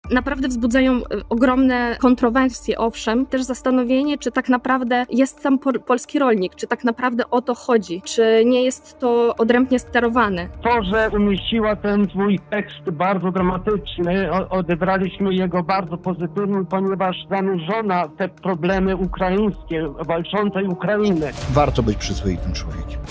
naprawdę wzbudzają ogromne kontrowersje, owszem, też zastanowienie, czy tak naprawdę jest tam polski rolnik, czy tak naprawdę o to chodzi, czy nie jest to odrębnie sterowane. To, że umieściła ten swój tekst bardzo dramatyczny, odebraliśmy jego bardzo pozytywnie, ponieważ zanurzono te problemy ukraińskie, walczącej Ukrainy. Warto być przyzwoitym człowiekiem.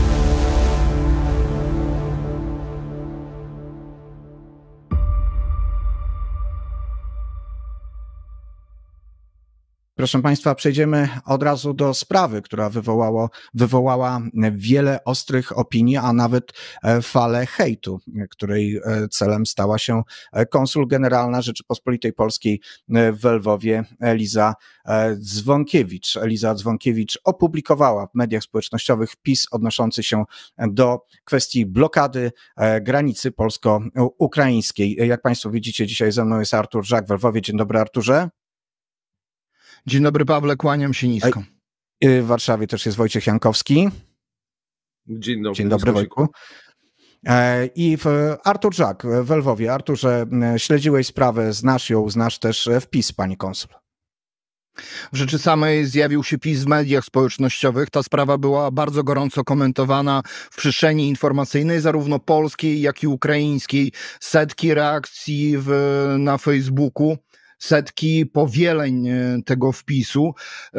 Proszę Państwa, przejdziemy od razu do sprawy, która wywołała wiele ostrych opinii, a nawet falę hejtu, której celem stała się konsul generalna Rzeczypospolitej Polskiej w Lwowie Eliza Dzwonkiewicz. Eliza Dzwonkiewicz opublikowała w mediach społecznościowych wpis odnoszący się do kwestii blokady granicy polsko-ukraińskiej. Jak Państwo widzicie, dzisiaj ze mną jest Artur Żak w Lwowie. Dzień dobry, Arturze. Dzień dobry, Pawle, kłaniam się nisko. W Warszawie też jest Wojciech Jankowski. Dzień dobry, Wojtku. I Artur Żak w Lwowie. Arturze, śledziłeś sprawę, znasz też wpis pani konsul. W rzeczy samej zjawił się wpis w mediach społecznościowych. Ta sprawa była bardzo gorąco komentowana w przestrzeni informacyjnej, zarówno polskiej, jak i ukraińskiej. Setki reakcji na Facebooku. Setki powieleń tego wpisu.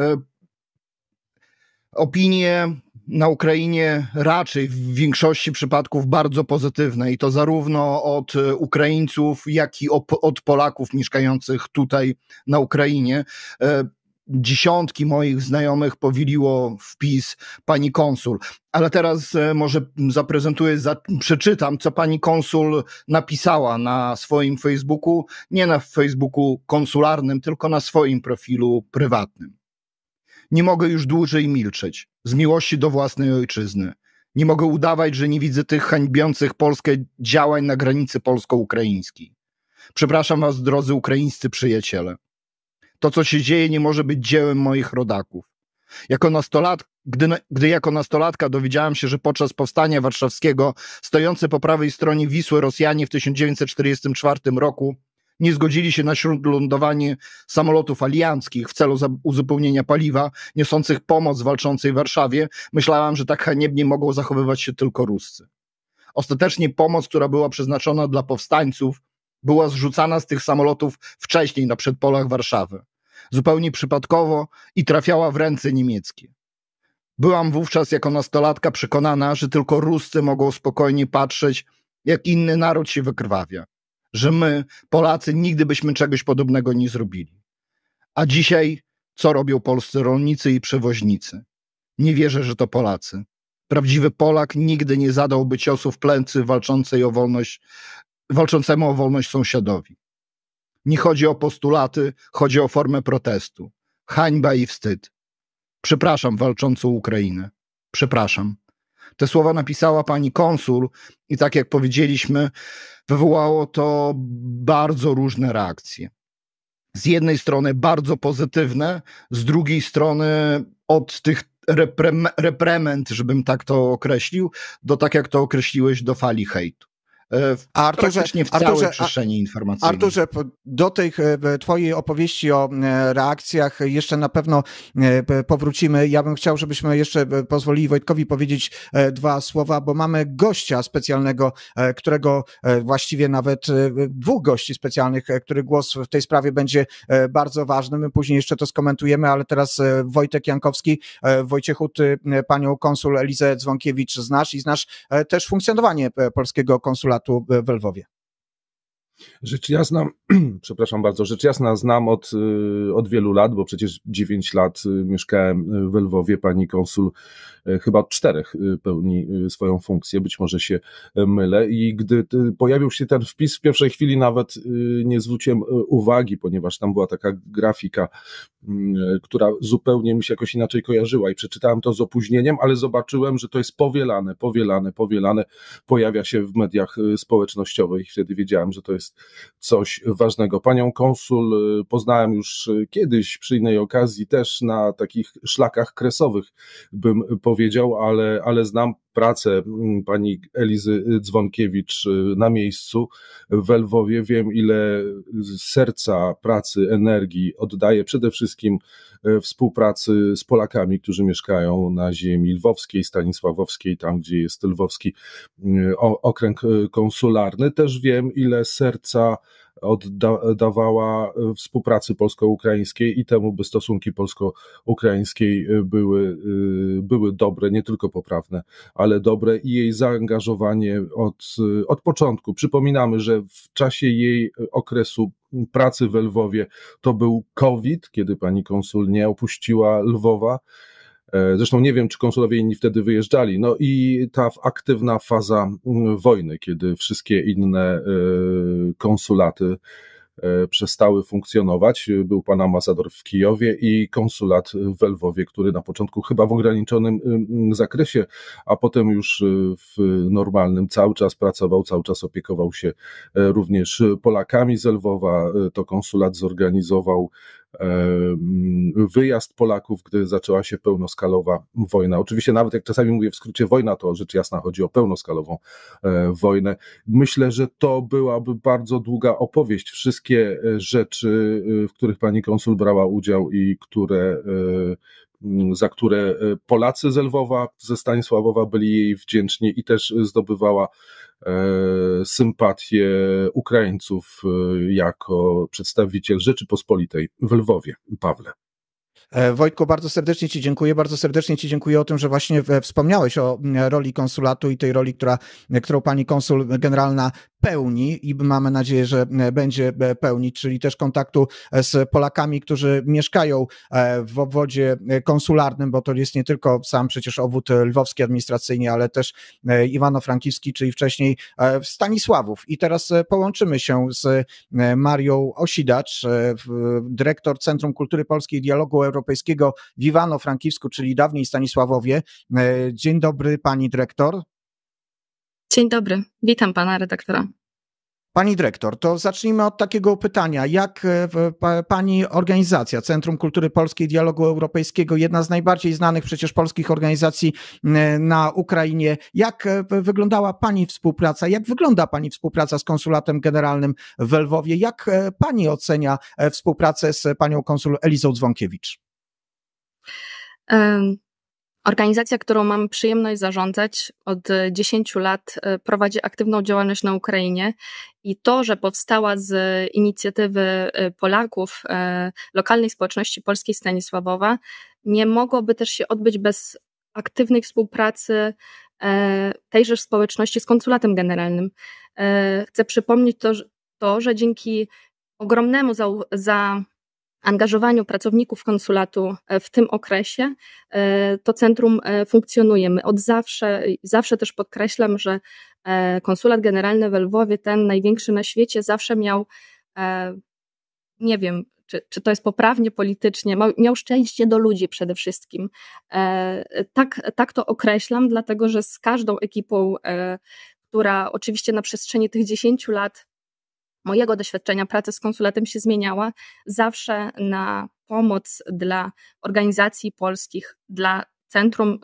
Opinie na Ukrainie raczej w większości przypadków bardzo pozytywne i to zarówno od Ukraińców, jak i od Polaków mieszkających tutaj na Ukrainie. Dziesiątki moich znajomych powieliło wpis pani konsul. Ale teraz może przeczytam, co pani konsul napisała na swoim Facebooku, nie na Facebooku konsularnym, tylko na swoim profilu prywatnym. Nie mogę już dłużej milczeć, z miłości do własnej ojczyzny. Nie mogę udawać, że nie widzę tych hańbiących Polskę działań na granicy polsko-ukraińskiej. Przepraszam was, drodzy ukraińscy przyjaciele. To, co się dzieje, nie może być dziełem moich rodaków. Gdy jako nastolatka dowiedziałem się, że podczas powstania warszawskiego stojący po prawej stronie Wisły Rosjanie w 1944 roku nie zgodzili się na śródlądowanie samolotów alianckich w celu uzupełnienia paliwa niosących pomoc walczącej w Warszawie, myślałem, że tak haniebnie mogą zachowywać się tylko Ruscy. Ostatecznie pomoc, która była przeznaczona dla powstańców, była zrzucana z tych samolotów wcześniej na przedpolach Warszawy. Zupełnie przypadkowo i trafiała w ręce niemieckie. Byłam wówczas jako nastolatka przekonana, że tylko Ruscy mogą spokojnie patrzeć, jak inny naród się wykrwawia. Że my, Polacy, nigdy byśmy czegoś podobnego nie zrobili. A dzisiaj co robią polscy rolnicy i przewoźnicy? Nie wierzę, że to Polacy. Prawdziwy Polak nigdy nie zadałby ciosu w plecy walczącemu o wolność sąsiadowi. Nie chodzi o postulaty, chodzi o formę protestu. Hańba i wstyd. Przepraszam walczącą Ukrainę. Przepraszam. Te słowa napisała pani konsul i tak jak powiedzieliśmy, wywołało to bardzo różne reakcje. Z jednej strony bardzo pozytywne, z drugiej strony od tych reprement, żebym tak to określił, do tak jak to określiłeś, do fali hejtu. Praktycznie w całej przestrzeni informacyjnej. Arturze, do tej twojej opowieści o reakcjach jeszcze na pewno powrócimy. Ja bym chciał, żebyśmy jeszcze pozwolili Wojtkowi powiedzieć dwa słowa, bo mamy gościa specjalnego, którego właściwie nawet dwóch gości specjalnych, który głos w tej sprawie będzie bardzo ważny. My później jeszcze to skomentujemy, ale teraz Wojtek Jankowski. Wojciechu, ty panią konsul Elizę Dzwonkiewicz znasz i znasz też funkcjonowanie polskiego konsulatu w Lwowie. Rzecz jasna, rzecz jasna znam od wielu lat, bo przecież 9 lat mieszkałem w Lwowie, pani konsul chyba od 4 pełni swoją funkcję, być może się mylę i gdy pojawił się ten wpis, w pierwszej chwili nawet nie zwróciłem uwagi, ponieważ tam była taka grafika, która zupełnie mi się jakoś inaczej kojarzyła i przeczytałem to z opóźnieniem, ale zobaczyłem, że to jest powielane, pojawia się w mediach społecznościowych i wtedy wiedziałem, że to jest coś ważnego. Panią konsul poznałem już kiedyś przy innej okazji, też na takich szlakach kresowych bym powiedział, ale znam pracę pani Elizy Dzwonkiewicz na miejscu w Lwowie. Wiem, ile serca, pracy, energii oddaje przede wszystkim współpracy z Polakami, którzy mieszkają na ziemi lwowskiej, stanisławowskiej, tam gdzie jest lwowski okręg konsularny. Też wiem, ile serca oddawała współpracy polsko-ukraińskiej i temu, by stosunki polsko-ukraińskiej były dobre, nie tylko poprawne, ale dobre, i jej zaangażowanie od początku. Przypominamy, że w czasie jej okresu pracy w Lwowie to był COVID, kiedy pani konsul nie opuściła Lwowa. Zresztą nie wiem, czy konsulowie inni wtedy wyjeżdżali. No i ta aktywna faza wojny, kiedy wszystkie inne konsulaty przestały funkcjonować. Był pan ambasador w Kijowie i konsulat w Lwowie, który na początku chyba w ograniczonym zakresie, a potem już w normalnym cały czas pracował, cały czas opiekował się również Polakami z Lwowa. To konsulat zorganizował wyjazd Polaków, gdy zaczęła się pełnoskalowa wojna. Oczywiście nawet jak czasami mówię w skrócie wojna, to rzecz jasna chodzi o pełnoskalową wojnę. Myślę, że to byłaby bardzo długa opowieść. Wszystkie rzeczy, w których pani konsul brała udział i za które Polacy z Lwowa, ze Stanisławowa byli jej wdzięczni, i też zdobywała sympatię Ukraińców jako przedstawiciel Rzeczypospolitej w Lwowie. Pawle. Wojtku, bardzo serdecznie Ci dziękuję o tym, że właśnie wspomniałeś o roli konsulatu i tej roli, którą pani konsul generalna pełni i mamy nadzieję, że będzie pełnić, czyli też kontaktu z Polakami, którzy mieszkają w obwodzie konsularnym, bo to jest nie tylko sam przecież obwód lwowski administracyjnie, ale też Iwano-Frankiwski, czyli wcześniej Stanisławów. I teraz połączymy się z Marią Osidacz, dyrektor Centrum Kultury Polskiej i Dialogu Europejskiego w Iwano-Frankiwsku, czyli dawniej Stanisławowie. Dzień dobry, pani dyrektor. Dzień dobry, witam pana redaktora. Pani dyrektor, to zacznijmy od takiego pytania. Jak pani organizacja, Centrum Kultury Polskiej i Dialogu Europejskiego, jedna z najbardziej znanych przecież polskich organizacji na Ukrainie, jak wyglądała pani współpraca, jak wygląda pani współpraca z Konsulatem Generalnym w Lwowie? Jak pani ocenia współpracę z panią konsul Elizą Dzwonkiewicz? Organizacja, którą mam przyjemność zarządzać, od 10 lat prowadzi aktywną działalność na Ukrainie i to, że powstała z inicjatywy Polaków, lokalnej społeczności polskiej Stanisławowa, nie mogłoby też się odbyć bez aktywnej współpracy tejże społeczności z Konsulatem Generalnym. Chcę przypomnieć to, że dzięki ogromnemu zaangażowaniu pracowników konsulatu w tym okresie to centrum funkcjonuje. My od zawsze też podkreślam, że konsulat generalny w Lwowie, ten największy na świecie, zawsze miał, nie wiem, czy to jest poprawnie politycznie, miał szczęście do ludzi przede wszystkim. Tak to określam, dlatego że z każdą ekipą, która oczywiście na przestrzeni tych 10 lat mojego doświadczenia pracy z konsulatem się zmieniała, zawsze na pomoc dla organizacji polskich, dla centrum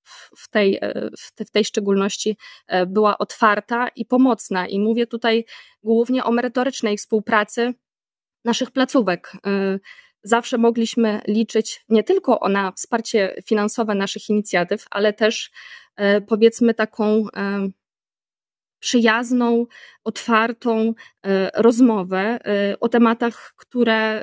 w tej szczególności była otwarta i pomocna. I mówię tutaj głównie o merytorycznej współpracy naszych placówek. Zawsze mogliśmy liczyć nie tylko na wsparcie finansowe naszych inicjatyw, ale też powiedzmy taką przyjazną, otwartą rozmowę o tematach, które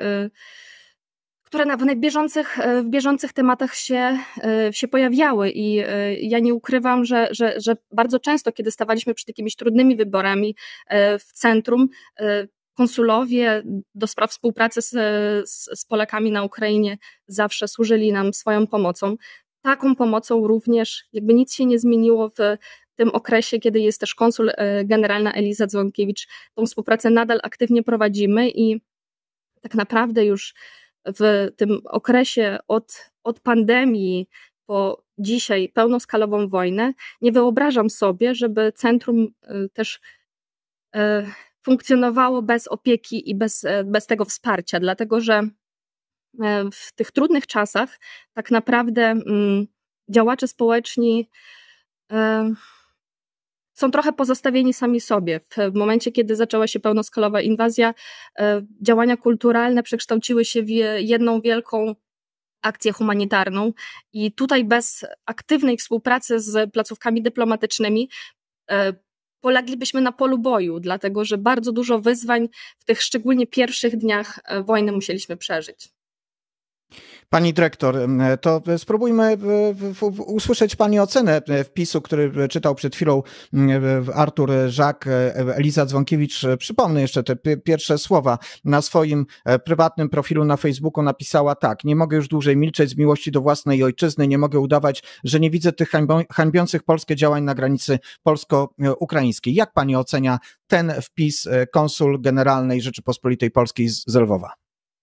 w bieżących tematach się pojawiały. I ja nie ukrywam, że bardzo często, kiedy stawaliśmy przed jakimiś trudnymi wyborami w centrum, konsulowie do spraw współpracy z Polakami na Ukrainie zawsze służyli nam swoją pomocą. Taką pomocą również jakby nic się nie zmieniło w tym okresie, kiedy jest też konsul generalna Eliza Dzwonkiewicz. Tą współpracę nadal aktywnie prowadzimy i tak naprawdę już w tym okresie od pandemii po dzisiaj pełnoskalową wojnę nie wyobrażam sobie, żeby centrum też funkcjonowało bez opieki i bez tego wsparcia, dlatego że w tych trudnych czasach tak naprawdę działacze społeczni są trochę pozostawieni sami sobie. W momencie, kiedy zaczęła się pełnoskalowa inwazja, działania kulturalne przekształciły się w jedną wielką akcję humanitarną i tutaj bez aktywnej współpracy z placówkami dyplomatycznymi poleglibyśmy na polu boju, dlatego że bardzo dużo wyzwań w tych szczególnie pierwszych dniach wojny musieliśmy przeżyć. Pani dyrektor, to spróbujmy usłyszeć Pani ocenę wpisu, który czytał przed chwilą Artur Żak. Eliza Dzwonkiewicz, przypomnę jeszcze te pierwsze słowa. Na swoim prywatnym profilu na Facebooku napisała tak: nie mogę już dłużej milczeć z miłości do własnej ojczyzny, nie mogę udawać, że nie widzę tych hańbiących polskie działań na granicy polsko-ukraińskiej. Jak Pani ocenia ten wpis konsul generalnej Rzeczypospolitej Polskiej z Lwowa?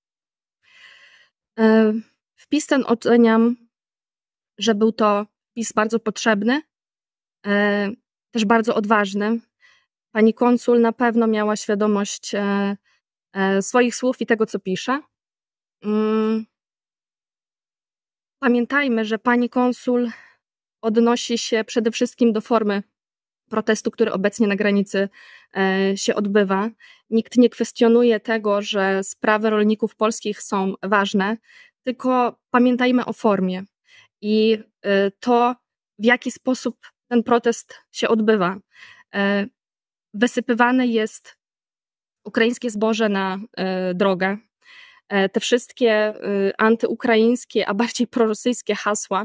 Wpis ten oceniam, że był to wpis bardzo potrzebny, też bardzo odważny. Pani konsul na pewno miała świadomość swoich słów i tego, co pisze. Pamiętajmy, że pani konsul odnosi się przede wszystkim do formy protestu, który obecnie na granicy się odbywa. Nikt nie kwestionuje tego, że sprawy rolników polskich są ważne, tylko pamiętajmy o formie i to, w jaki sposób ten protest się odbywa. Wysypywane jest ukraińskie zboże na drogę. Te wszystkie antyukraińskie, a bardziej prorosyjskie hasła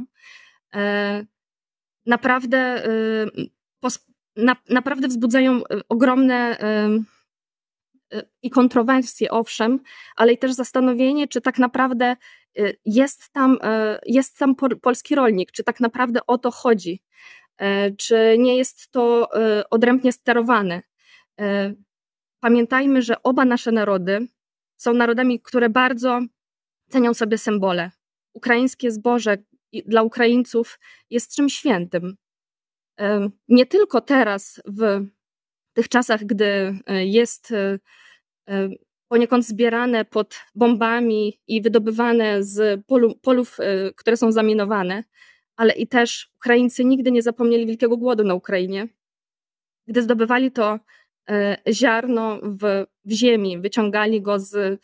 naprawdę wzbudzają ogromne i kontrowersje, owszem, ale i też zastanowienie, czy tak naprawdę jest tam polski rolnik, czy tak naprawdę o to chodzi, czy nie jest to odrębnie sterowane. Pamiętajmy, że oba nasze narody są narodami, które bardzo cenią sobie symbole. Ukraińskie zboże dla Ukraińców jest czymś świętym. Nie tylko teraz, w tych czasach, gdy jest poniekąd zbierane pod bombami i wydobywane z polów, które są zaminowane, ale i też Ukraińcy nigdy nie zapomnieli wielkiego głodu na Ukrainie. Gdy zdobywali to ziarno w ziemi, wyciągali go z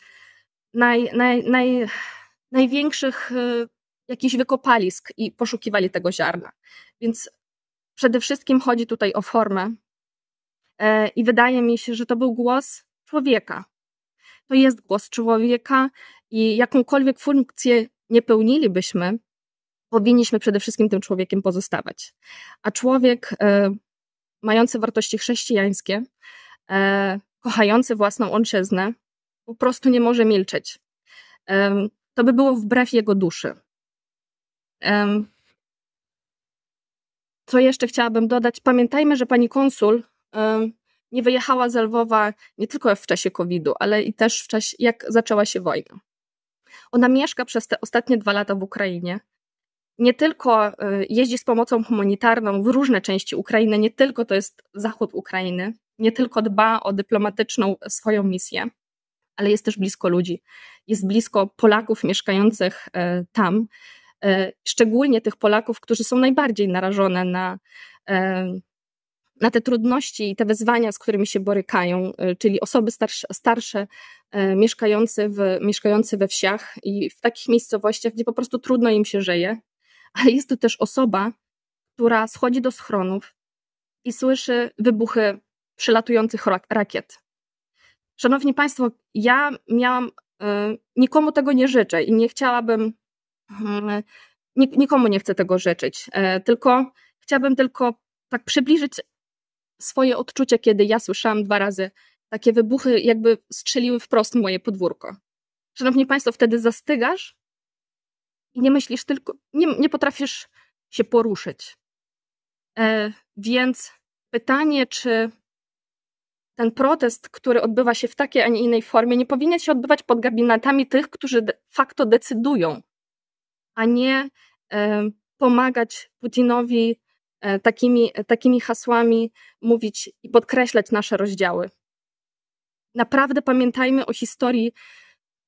największych jakichś wykopalisk i poszukiwali tego ziarna. Więc przede wszystkim chodzi tutaj o formę i wydaje mi się, że to był głos człowieka. To jest głos człowieka i jakąkolwiek funkcję nie pełnilibyśmy, powinniśmy przede wszystkim tym człowiekiem pozostawać. A człowiek mający wartości chrześcijańskie, kochający własną ojczyznę, po prostu nie może milczeć. To by było wbrew jego duszy. Co jeszcze chciałabym dodać? Pamiętajmy, że pani konsul nie wyjechała z Lwowa nie tylko w czasie COVID-u, ale i też w czasie, jak zaczęła się wojna. Ona mieszka przez te ostatnie 2 lata w Ukrainie. Nie tylko jeździ z pomocą humanitarną w różne części Ukrainy, nie tylko to jest zachód Ukrainy, nie tylko dba o dyplomatyczną swoją misję, ale jest też blisko ludzi. Jest blisko Polaków mieszkających tam, szczególnie tych Polaków, którzy są najbardziej narażone na te trudności i te wyzwania, z którymi się borykają, czyli osoby starsze mieszkające we wsiach i w takich miejscowościach, gdzie po prostu trudno im się żyje, ale jest to też osoba, która schodzi do schronów i słyszy wybuchy przylatujących rakiet. Szanowni Państwo, ja nikomu tego nie życzę i nie chciałabym, nikomu nie chcę tego życzyć, tylko chciałabym tak przybliżyć swoje odczucia, kiedy ja słyszałam 2 razy takie wybuchy, jakby strzeliły wprost w moje podwórko. Szanowni Państwo, wtedy zastygasz i nie myślisz tylko, nie potrafisz się poruszyć. Więc pytanie, czy ten protest, który odbywa się w takiej, a nie innej formie, nie powinien się odbywać pod gabinetami tych, którzy de facto decydują, a nie pomagać Putinowi takimi hasłami mówić i podkreślać nasze rozdziały. Naprawdę pamiętajmy o historii.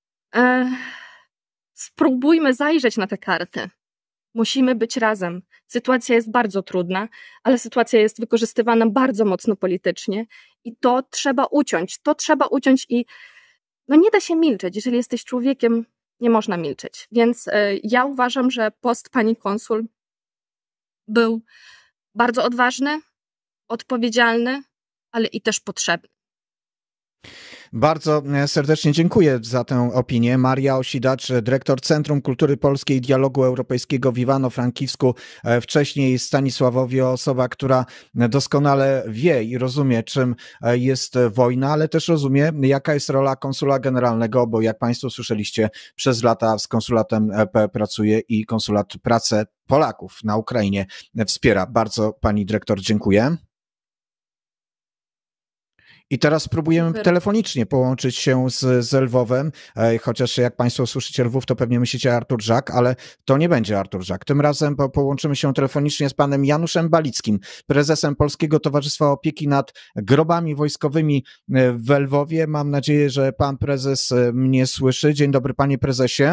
Spróbujmy zajrzeć na te karty. Musimy być razem. Sytuacja jest bardzo trudna, ale sytuacja jest wykorzystywana bardzo mocno politycznie i to trzeba uciąć i no nie da się milczeć. Jeżeli jesteś człowiekiem, nie można milczeć. Więc ja uważam, że post pani konsul był bardzo odważny, odpowiedzialny, ale i też potrzebny. Bardzo serdecznie dziękuję za tę opinię. Maria Osidacz, dyrektor Centrum Kultury Polskiej i Dialogu Europejskiego w Iwano-Frankivsku, wcześniej Stanisławowie, osoba, która doskonale wie i rozumie, czym jest wojna, ale też rozumie, jaka jest rola konsula generalnego, bo jak Państwo słyszeliście, przez lata z konsulatem EP pracuje i konsulat pracę Polaków na Ukrainie wspiera. Bardzo pani dyrektor dziękuję. I teraz spróbujemy telefonicznie połączyć się z Lwowem, chociaż jak Państwo słyszycie Lwów, to pewnie myślicie Artur Żak, ale to nie będzie Artur Żak. Tym razem połączymy się telefonicznie z panem Januszem Balickim, prezesem Polskiego Towarzystwa Opieki nad Grobami Wojskowymi w Lwowie. Mam nadzieję, że pan prezes mnie słyszy. Dzień dobry, panie prezesie.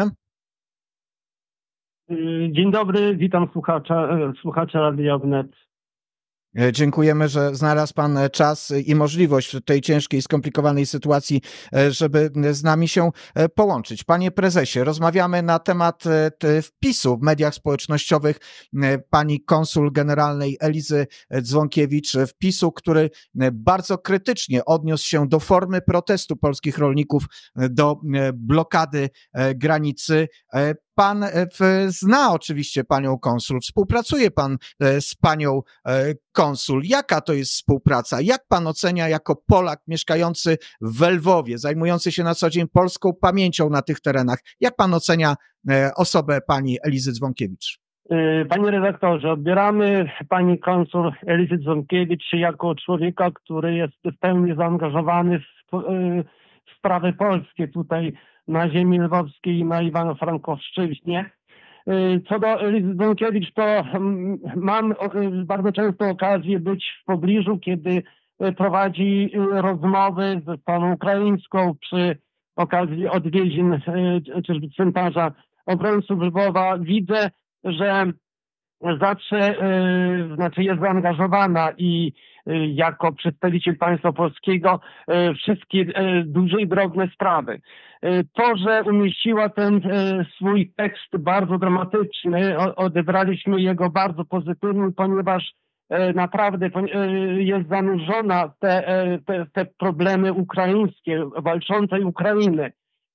Dzień dobry, witam słuchacza Radia Wnet. Dziękujemy, że znalazł pan czas i możliwość w tej ciężkiej, skomplikowanej sytuacji, żeby z nami się połączyć. Panie prezesie, rozmawiamy na temat wpisu w mediach społecznościowych pani konsul generalnej Elizy Dzwonkiewicz, wpisu, który bardzo krytycznie odniósł się do formy protestu polskich rolników, do blokady granicy. Pan zna oczywiście panią konsul, współpracuje pan z panią konsul. Jaka to jest współpraca? Jak pan ocenia jako Polak mieszkający w Lwowie, zajmujący się na co dzień polską pamięcią na tych terenach, jak pan ocenia osobę pani Elizy Dzwonkiewicz? Panie redaktorze, odbieramy pani konsul Elizy Dzwonkiewicz jako człowieka, który jest w pełni zaangażowany w sprawy polskie tutaj na ziemi lwowskiej i na Iwano-Frankowszczyźnie. Co do Elizy Dzwonkiewicz, to mam bardzo często okazję być w pobliżu, kiedy prowadzi rozmowy ze stroną ukraińską przy okazji odwiedzin chociażby cmentarza obrońców Lwowa. Widzę, że zawsze jest zaangażowana i jako przedstawiciel państwa polskiego wszystkie duże i drobne sprawy. To, że umieściła ten swój tekst bardzo dramatyczny, odebraliśmy jego bardzo pozytywnie, ponieważ naprawdę jest zanurzona w te problemy ukraińskie, walczącej Ukrainy.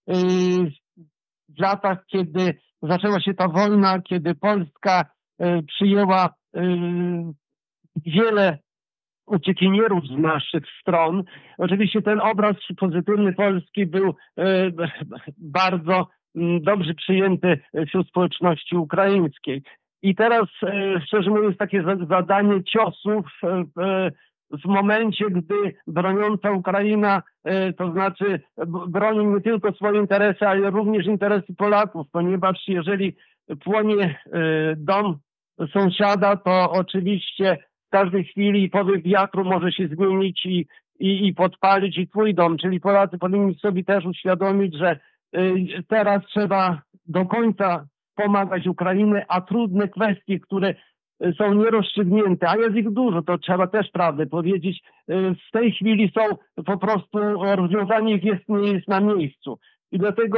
W latach, kiedy zaczęła się ta wojna, kiedy Polska przyjęła wiele uciekinierów z naszych stron. Oczywiście ten obraz pozytywny Polski był bardzo dobrze przyjęty wśród społeczności ukraińskiej. I teraz, szczerze mówiąc, takie zadanie ciosów w momencie, gdy broniąca Ukraina, to znaczy broni nie tylko swoje interesy, ale również interesy Polaków, ponieważ jeżeli płonie dom sąsiada, to oczywiście w każdej chwili powiew wiatru może się zmienić i podpalić i twój dom. Czyli Polacy powinni sobie też uświadomić, że teraz trzeba do końca pomagać Ukrainie, a trudne kwestie, które są nierozstrzygnięte, a jest ich dużo, to trzeba też prawdę powiedzieć, w tej chwili są po prostu, rozwiązanie ich nie jest na miejscu. I dlatego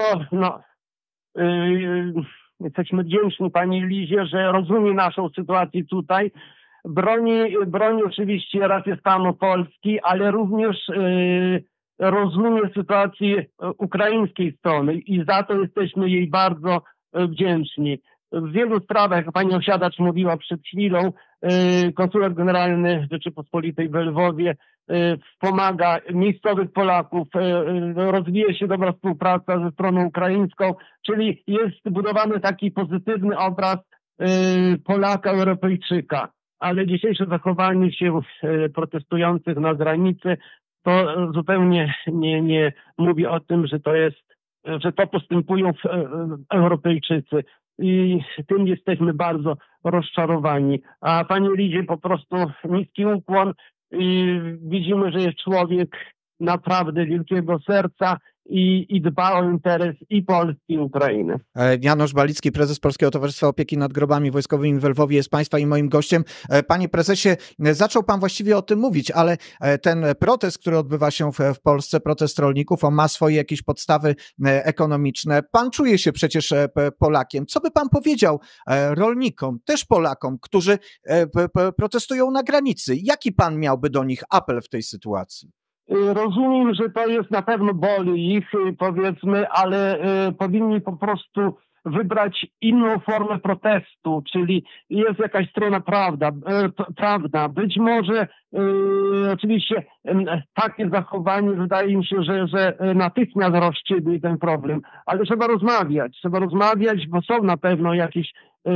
jesteśmy wdzięczni pani Lizie, że rozumie naszą sytuację tutaj. Broni oczywiście rację stanu Polski, ale również rozumie sytuację ukraińskiej strony i za to jesteśmy jej bardzo wdzięczni. W wielu sprawach, jak pani Osiadacz mówiła przed chwilą, konsulat generalny Rzeczypospolitej w Lwowie wspomaga miejscowych Polaków, rozwija się dobra współpraca ze stroną ukraińską, czyli jest budowany taki pozytywny obraz Polaka, Europejczyka. Ale dzisiejsze zachowanie się protestujących na granicy to zupełnie nie mówi o tym, że to postępują Europejczycy. I tym jesteśmy bardzo rozczarowani. A pani Lidzie po prostu niski ukłon i widzimy, że jest człowiek naprawdę wielkiego serca i dba o interes i Polski, i Ukrainy. Janusz Balicki, prezes Polskiego Towarzystwa Opieki nad Grobami Wojskowymi w Lwowie jest państwa i moim gościem. Panie prezesie, zaczął pan właściwie o tym mówić, ale ten protest, który odbywa się w Polsce, protest rolników, on ma swoje jakieś podstawy ekonomiczne. Pan czuje się przecież Polakiem. Co by pan powiedział rolnikom, też Polakom, którzy protestują na granicy? Jaki pan miałby do nich apel w tej sytuacji? Rozumiem, że to jest na pewno boli ich, powiedzmy, ale powinni po prostu wybrać inną formę protestu, czyli jest jakaś strona prawda. Być może oczywiście takie zachowanie wydaje mi się, że natychmiast rozstrzygnie ten problem, ale trzeba rozmawiać, bo są na pewno jakieś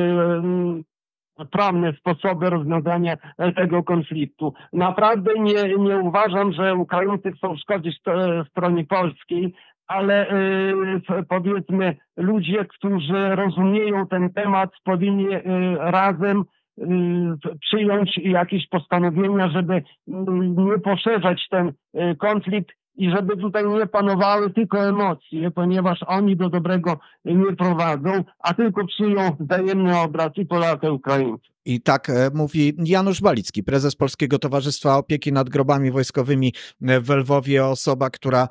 prawne sposoby rozwiązania tego konfliktu. Naprawdę nie uważam, że Ukraińcy chcą szkodzić stronie polskiej, ale powiedzmy ludzie, którzy rozumieją ten temat, powinni razem przyjąć jakieś postanowienia, żeby nie poszerzać ten konflikt i żeby tutaj nie panowały tylko emocje, ponieważ oni do dobrego nie prowadzą, a tylko psują wzajemny obraz i Polaków, i Ukraińców. I tak mówi Janusz Balicki, prezes Polskiego Towarzystwa Opieki nad Grobami Wojskowymi w Lwowie, osoba, która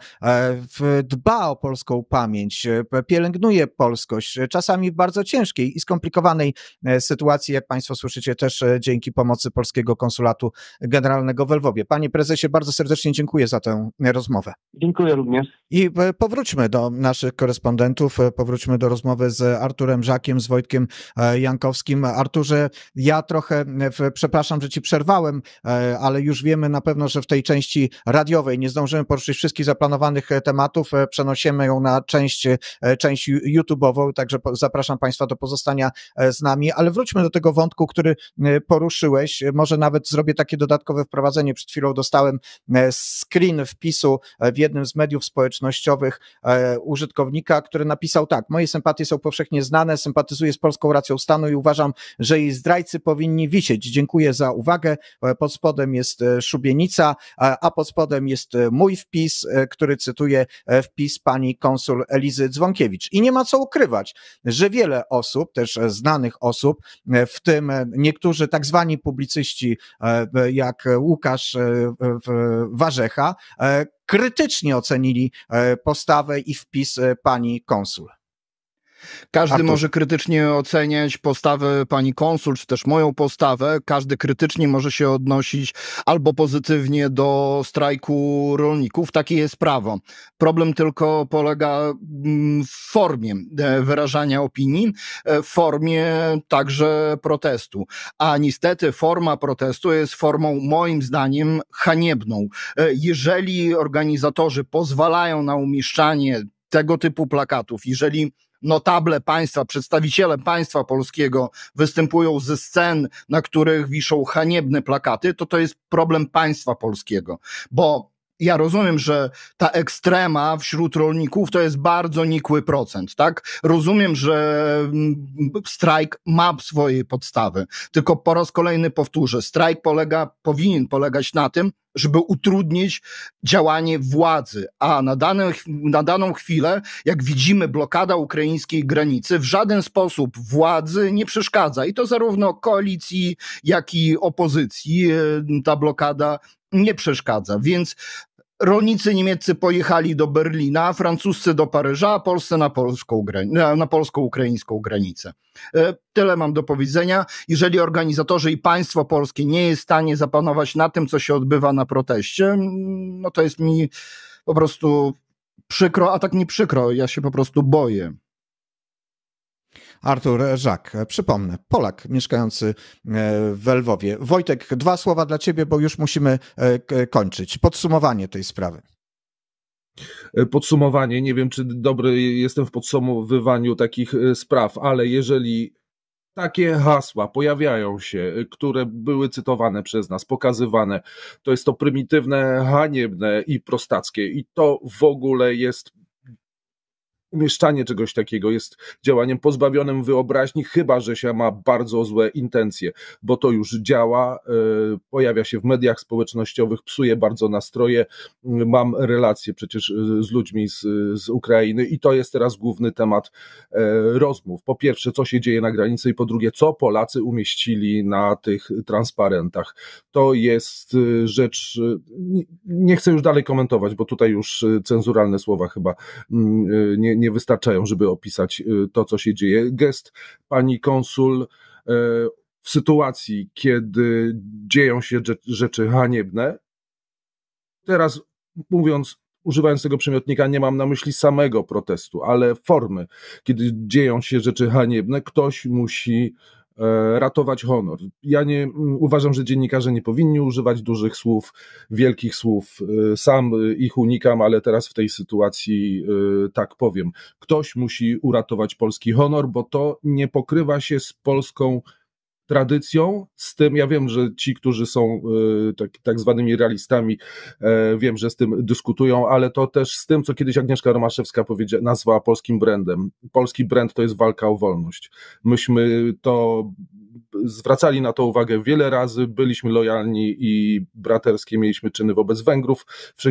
dba o polską pamięć, pielęgnuje polskość, czasami w bardzo ciężkiej i skomplikowanej sytuacji, jak państwo słyszycie, też dzięki pomocy Polskiego Konsulatu Generalnego w Lwowie. Panie prezesie, bardzo serdecznie dziękuję za tę rozmowę. Dziękuję również. I powróćmy do naszych korespondentów, powróćmy do rozmowy z Arturem Żakiem, z Wojtkiem Jankowskim. Arturze, ja trochę, przepraszam, że ci przerwałem, ale już wiemy na pewno, że w tej części radiowej nie zdążymy poruszyć wszystkich zaplanowanych tematów. Przenosimy ją na część YouTube'ową, także zapraszam państwa do pozostania z nami, ale wróćmy do tego wątku, który poruszyłeś. Może nawet zrobię takie dodatkowe wprowadzenie. Przed chwilą dostałem screen wpisu w jednym z mediów społecznościowych użytkownika, który napisał tak: moje sympatie są powszechnie znane, sympatyzuję z polską racją stanu i uważam, że jej zdrajcy powinni wisieć. Dziękuję za uwagę. Pod spodem jest szubienica, a pod spodem jest mój wpis, który cytuje wpis pani konsul Elizy Dzwonkiewicz. I nie ma co ukrywać, że wiele osób, też znanych osób, w tym niektórzy tak zwani publicyści, jak Łukasz Warzecha, krytycznie ocenili postawę i wpis pani konsul. Każdy może krytycznie oceniać postawę pani konsul, czy też moją postawę. Każdy krytycznie może się odnosić albo pozytywnie do strajku rolników. Takie jest prawo. Problem tylko polega w formie wyrażania opinii, w formie także protestu. A niestety forma protestu jest formą, moim zdaniem, haniebną. Jeżeli organizatorzy pozwalają na umieszczanie tego typu plakatów, jeżeli notable państwa, przedstawiciele państwa polskiego występują ze scen, na których wiszą haniebne plakaty, to jest problem państwa polskiego, bo ja rozumiem, że ta ekstrema wśród rolników to jest bardzo nikły procent, tak? Rozumiem, że strajk ma swoje podstawy, tylko po raz kolejny powtórzę, strajk powinien polegać na tym, żeby utrudnić działanie władzy, a na daną chwilę, jak widzimy, blokada ukraińskiej granicy w żaden sposób władzy nie przeszkadza i to zarówno koalicji, jak i opozycji ta blokada nie przeszkadza, więc rolnicy niemieccy pojechali do Berlina, francuscy do Paryża, a polscy na polsko-ukraińską granicę. Tyle mam do powiedzenia. Jeżeli organizatorzy i państwo polskie nie jest w stanie zapanować na tym, co się odbywa na proteście, no to jest mi po prostu przykro, a tak nie przykro, ja się po prostu boję. Artur Żak, przypomnę, Polak mieszkający w Lwowie. Wojtek, 2 słowa dla ciebie, bo już musimy kończyć. Podsumowanie tej sprawy. Podsumowanie, nie wiem, czy dobry jestem w podsumowywaniu takich spraw, ale jeżeli takie hasła pojawiają się, które były cytowane przez nas, pokazywane, to jest to prymitywne, haniebne i prostackie i to w ogóle jest umieszczanie czegoś takiego jest działaniem pozbawionym wyobraźni, chyba że się ma bardzo złe intencje, bo to już działa, pojawia się w mediach społecznościowych, psuje bardzo nastroje. Mam relacje przecież z ludźmi z Ukrainy i to jest teraz główny temat rozmów. Po pierwsze, co się dzieje na granicy i po drugie, co Polacy umieścili na tych transparentach. To jest rzecz, nie chcę już dalej komentować, bo tutaj już cenzuralne słowa chyba nie wystarczają, żeby opisać to, co się dzieje. Gest pani konsul w sytuacji, kiedy dzieją się rzeczy haniebne. Teraz używając tego przymiotnika, nie mam na myśli samego protestu, ale formy. Kiedy dzieją się rzeczy haniebne, ktoś musi ratować honor. Ja nie uważam, że dziennikarze nie powinni używać dużych słów, wielkich słów. Sam ich unikam, ale teraz w tej sytuacji tak powiem. Ktoś musi uratować polski honor, bo to nie pokrywa się z polską tradycją, z tym, ja wiem, że ci, którzy są tak zwanymi realistami, wiem, że z tym dyskutują, ale to też z tym, co kiedyś Agnieszka Romaszewska nazwała polskim brandem. Polski brand to jest walka o wolność. Myśmy to zwracali na to uwagę wiele razy, byliśmy lojalni i braterskie mieliśmy czyny wobec Węgrów w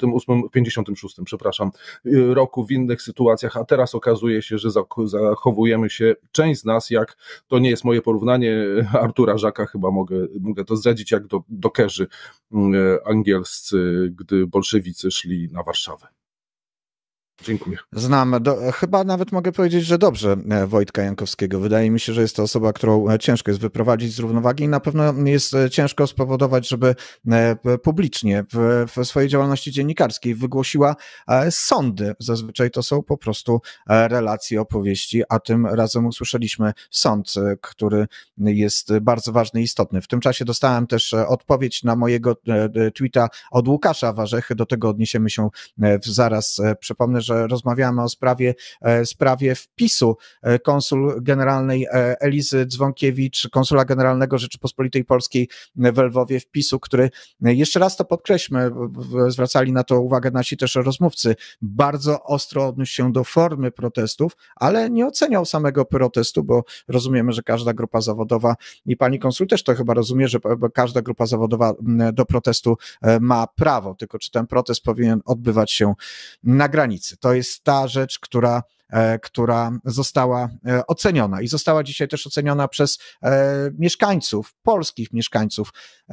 56 roku w innych sytuacjach, a teraz okazuje się, że zachowujemy się, część z nas, jak to nie jest moje porównanie, Artura Żaka, chyba mogę to zdradzić, jak dokerzy angielscy, gdy bolszewicy szli na Warszawę. Dziękuję. Znam, chyba nawet mogę powiedzieć, że dobrze Wojtka Jankowskiego. Wydaje mi się, że jest to osoba, którą ciężko jest wyprowadzić z równowagi i na pewno jest ciężko spowodować, żeby publicznie w swojej działalności dziennikarskiej wygłosiła sądy. Zazwyczaj to są po prostu relacje, opowieści, a tym razem usłyszeliśmy sąd, który jest bardzo ważny i istotny. W tym czasie dostałem też odpowiedź na mojego tweeta od Łukasza Warzechy, do tego odniesiemy się zaraz. Przypomnę, że rozmawiamy o sprawie wpisu konsul generalnej Elizy Dzwonkiewicz, konsula generalnego Rzeczypospolitej Polskiej w Lwowie, wpisu, który, jeszcze raz to podkreślmy, zwracali na to uwagę nasi też rozmówcy, bardzo ostro odniósł się do formy protestów, ale nie oceniał samego protestu, bo rozumiemy, że każda grupa zawodowa i pani konsul też to chyba rozumie, że każda grupa zawodowa do protestu ma prawo, tylko czy ten protest powinien odbywać się na granicy. To jest ta rzecz, która została oceniona i została dzisiaj też oceniona przez mieszkańców, polskich mieszkańców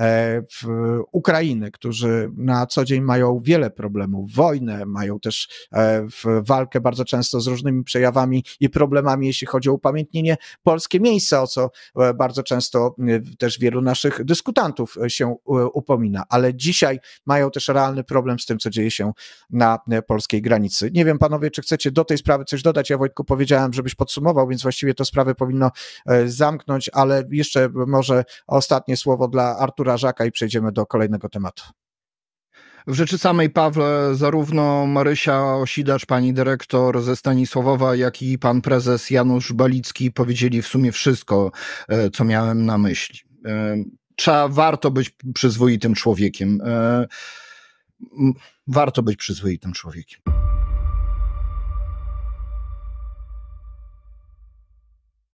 Ukrainy, którzy na co dzień mają wiele problemów, wojnę, mają też walkę bardzo często z różnymi przejawami i problemami, jeśli chodzi o upamiętnienie polskie miejsca, o co bardzo często też wielu naszych dyskutantów się upomina, ale dzisiaj mają też realny problem z tym, co dzieje się na polskiej granicy. Nie wiem, panowie, czy chcecie do tej sprawy coś dodać? Ja, Wojtku, powiedziałem, żebyś podsumował, więc właściwie to sprawę powinno zamknąć, ale jeszcze może ostatnie słowo dla Artura Żaka i przejdziemy do kolejnego tematu. W rzeczy samej, Pawle, zarówno Marysia Osidacz, pani dyrektor ze Stanisławowa, jak i pan prezes Janusz Balicki powiedzieli w sumie wszystko, co miałem na myśli. Warto być przyzwoitym człowiekiem. Warto być przyzwoitym człowiekiem.